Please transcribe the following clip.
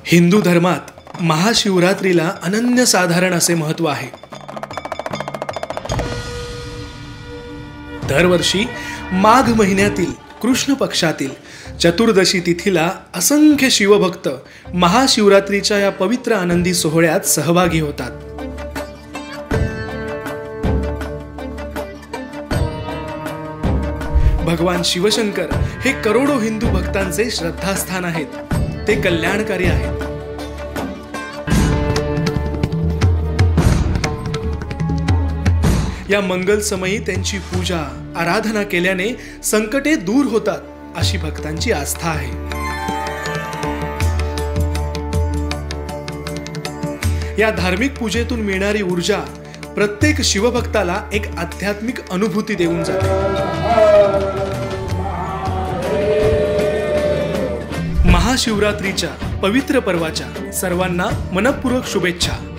हिंदू धर्मात महाशिवरात्रीला अनन्यसाधारण असे महत्त्व आहे। दरवर्षी माघ महिन्यातील कृष्ण पक्षातील चतुर्दशी तिथीला असंख्य शिवभक्त महाशिवरात्रीच्या या पवित्र आनंदी सोहळ्यात सहभागी होतात। भगवान शिवशंकर हे करोडो हिंदू भक्तांचे श्रद्धास्थान आहेत। ते कल्याणकारी आहेत। या मंगल समयी त्यांची पूजा आराधना केल्याने संकटे दूर होतात अशी भक्तांची आस्था आहे। या धार्मिक पूजेतून मिळणारी ऊर्जा प्रत्येक शिवभक्ताला एक आध्यात्मिक अनुभूती देऊन जाते। महाशिवरात्रीच्या पवित्र पर्वाच्या सर्वांना मनपूर्वक शुभेच्छा।